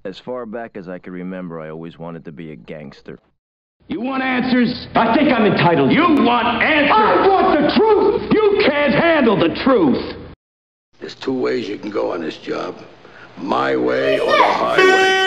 As far back as I can remember, I always wanted to be a gangster. You want answers? I think I'm entitled. You want answers? I want the truth! You can't handle the truth! There's two ways you can go on this job. My way or the highway.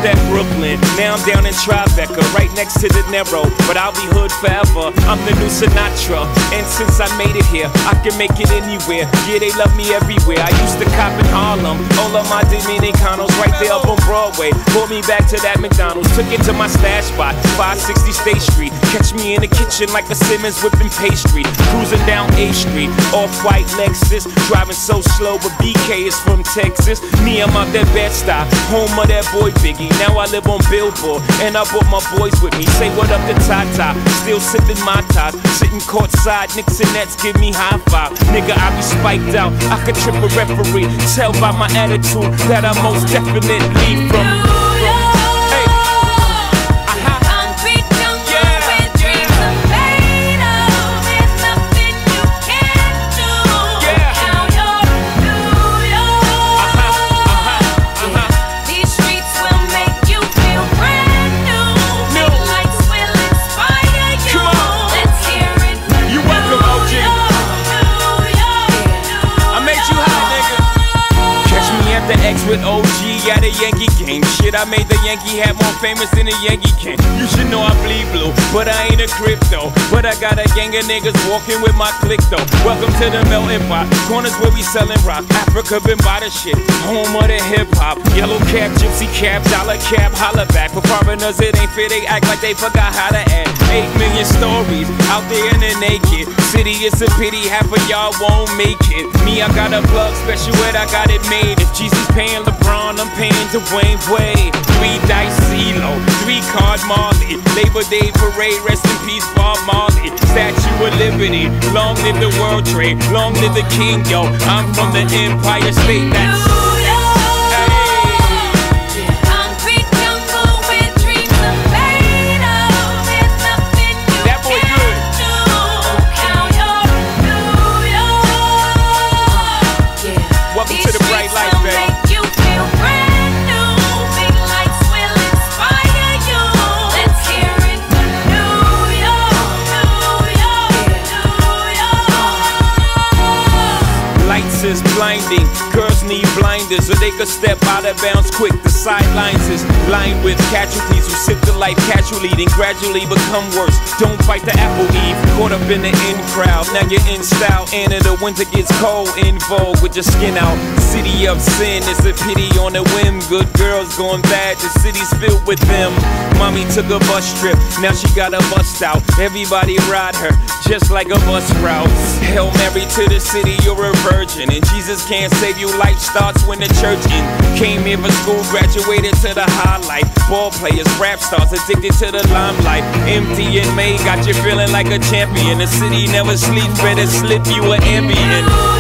at Brooklyn, now I'm down in Tribeca, right next to the Narrow, but I'll be hood forever. I'm the new Sinatra, and since I made it here, I can make it anywhere. Yeah, they love me everywhere. I used to cop in Harlem, all of my Dominicanos right there up on Broadway. Pulled me back to that McDonald's, took it to my stash spot, 560 State Street. Catch me in the kitchen like a Simmons whipping pastry. Cruising down A Street, off-white Lexus, driving so slow, but BK is from Texas. Me, I'm out that Bed-Stuy, home of that boy Biggie. Now I live on Billboard, and I brought my boys with me. Say what up to Tata, still sipping my top, sitting courtside, Knicks and Nets give me high five. Nigga, I be spiked out, I could trip a referee. Tell by my attitude that I most definitely from. With OG at a Yankee game. Shit, I made the Yankee hat more famous than a Yankee can. You should know I bleed blue, but I ain't a crypto. But I got a gang of niggas walking with my click though. Welcome to the melting pot, corners where we selling rock. Africa been by the shit, home of the hip hop. Yellow cap, gypsy cap, dollar cap, holla back. For foreigners it ain't fair, they act like they forgot how to act. 8 million stories out there in the naked city. It's a pity half of y'all won't make it. Me, I got a plug special ed, I got it made. If Jesus paying LeBron, I'm paying Dwayne Wade. 3 dice CeeLo, 3 card Marley. Labor Day parade, rest in peace Bob Marley. Statue of Liberty, long live the World Trade, long live the King, yo. I'm from the Empire State. That's is blinding. Girls need blinders so they could step out of bounds quick. The sidelines is lined with casualties who sip the life casually, then gradually become worse. Don't fight the apple eve, caught up in the in crowd. Now you're in style, and in the winter gets cold. In vogue with your skin out. City of sin, it's a pity on a whim. Good girls going bad, the city's filled with them. Mommy took a bus trip, now she got a bust out. Everybody ride her, just like a bus route. Hail Mary to the city, you're a virgin. And Jesus can't save you, life starts when the church in. Came here for school, graduated to the highlight. Ball players, rap stars, addicted to the limelight. Empty in May, got you feeling like a champion. The city never sleeps, better slip you an Ambien.